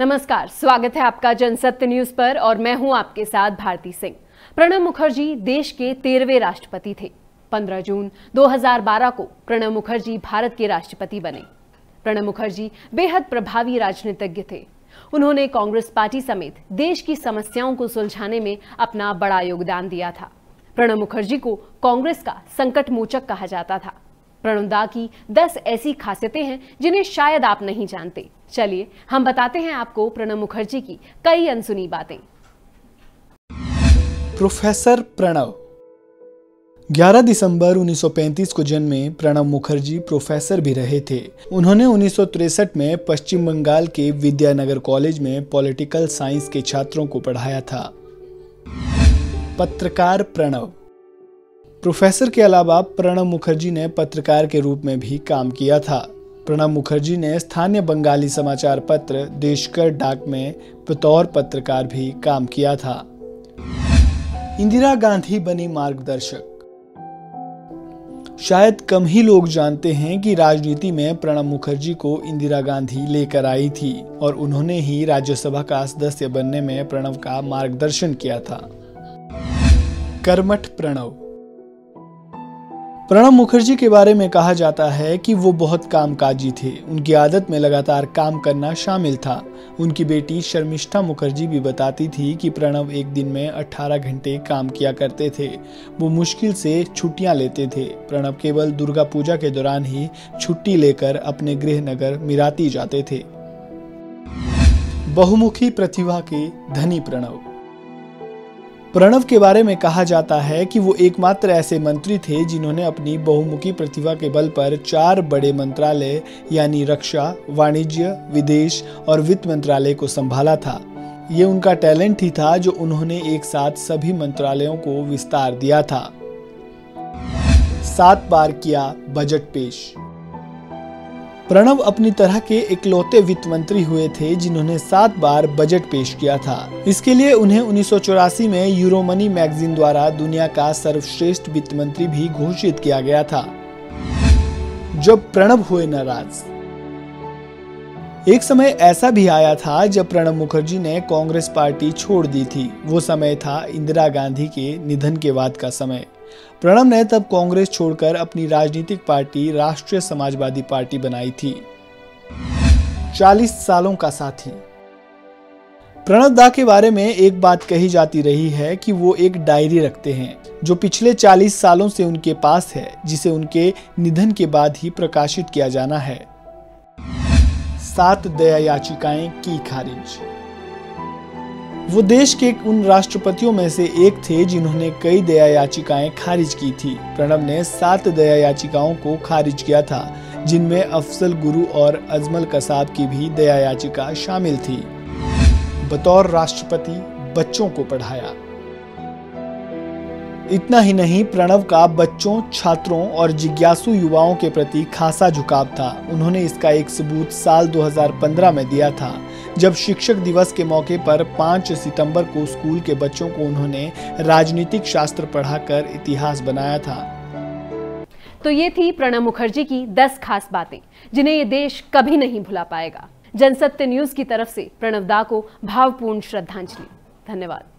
नमस्कार, स्वागत है आपका जनसत्य न्यूज पर और मैं हूं आपके साथ भारती सिंह। प्रणब मुखर्जी देश के 13वें राष्ट्रपति थे। 15 जून 2012 को प्रणब मुखर्जी भारत के राष्ट्रपति बने। प्रणब मुखर्जी बेहद प्रभावी राजनीतिज्ञ थे। उन्होंने कांग्रेस पार्टी समेत देश की समस्याओं को सुलझाने में अपना बड़ा योगदान दिया था। प्रणब मुखर्जी को कांग्रेस का संकट मोचक कहा जाता था। प्रणब दा की 10 ऐसी खासियतें हैं जिन्हें शायद आप नहीं जानते। चलिए हम बताते हैं आपको प्रणब मुखर्जी की कई अनसुनी बातें। प्रोफेसर प्रणब 11 दिसंबर 1935 को जन्मे प्रणब मुखर्जी प्रोफेसर भी रहे थे। उन्होंने 1963 में पश्चिम बंगाल के विद्यानगर कॉलेज में पॉलिटिकल साइंस के छात्रों को पढ़ाया था। पत्रकार प्रणब प्रोफेसर के अलावा प्रणब मुखर्जी ने पत्रकार के रूप में भी काम किया था। प्रणब मुखर्जी ने स्थानीय बंगाली समाचार पत्र देशकर डाक में बतौर पत्रकार भी काम किया था। इंदिरा गांधी बनी मार्गदर्शक। शायद कम ही लोग जानते हैं कि राजनीति में प्रणब मुखर्जी को इंदिरा गांधी लेकर आई थी और उन्होंने ही राज्यसभा का सदस्य बनने में प्रणब का मार्गदर्शन किया था। कर्मठ प्रणब प्रणब मुखर्जी के बारे में कहा जाता है कि वो बहुत कामकाजी थे। उनकी आदत में लगातार काम करना शामिल था। उनकी बेटी शर्मिष्ठा मुखर्जी भी बताती थी कि प्रणब एक दिन में 18 घंटे काम किया करते थे। वो मुश्किल से छुट्टियां लेते थे। प्रणब केवल दुर्गा पूजा के दौरान ही छुट्टी लेकर अपने गृह नगर मिराती जाते थे। बहुमुखी प्रतिभा के धनी प्रणब के बारे में कहा जाता है कि वो एकमात्र ऐसे मंत्री थे जिन्होंने अपनी बहुमुखी प्रतिभा के बल पर 4 बड़े मंत्रालय यानी रक्षा, वाणिज्य, विदेश और वित्त मंत्रालय को संभाला था। ये उनका टैलेंट ही था जो उन्होंने एक साथ सभी मंत्रालयों को विस्तार दिया था। 7 बार किया बजट पेश। प्रणब अपनी तरह के इकलौते वित्त मंत्री हुए थे जिन्होंने 7 बार बजट पेश किया था। इसके लिए उन्हें 1984 में यूरोमनी मैगजीन द्वारा दुनिया का सर्वश्रेष्ठ वित्त मंत्री भी घोषित किया गया था। जब प्रणब हुए नाराज। एक समय ऐसा भी आया था जब प्रणब मुखर्जी ने कांग्रेस पार्टी छोड़ दी थी। वो समय था इंदिरा गांधी के निधन के बाद का समय। प्रणब ने तब कांग्रेस छोड़कर अपनी राजनीतिक पार्टी राष्ट्रीय समाजवादी पार्टी बनाई थी। 40 सालों का साथी। प्रणब दा के बारे में एक बात कही जाती रही है कि वो एक डायरी रखते हैं जो पिछले 40 सालों से उनके पास है, जिसे उनके निधन के बाद ही प्रकाशित किया जाना है। 7 दया याचिकाएं की खारिज। वो देश के उन राष्ट्रपतियों में से एक थे जिन्होंने कई दया याचिकाएं खारिज की थी। प्रणब ने 7 दया याचिकाओं को खारिज किया था, जिनमें अफजल गुरु और अजमल कसाब की भी दया याचिका शामिल थी। बतौर राष्ट्रपति बच्चों को पढ़ाया। इतना ही नहीं, प्रणब का बच्चों, छात्रों और जिज्ञासु युवाओं के प्रति खासा झुकाव था। उन्होंने इसका एक सबूत साल 2015 में दिया था, जब शिक्षक दिवस के मौके पर 5 सितंबर को स्कूल के बच्चों को उन्होंने राजनीतिक शास्त्र पढ़ाकर इतिहास बनाया था। तो ये थी प्रणब मुखर्जी की 10 खास बातें जिन्हें ये देश कभी नहीं भुला पाएगा। जनसत्य न्यूज की तरफ से प्रणब दा को भावपूर्ण श्रद्धांजलि। धन्यवाद।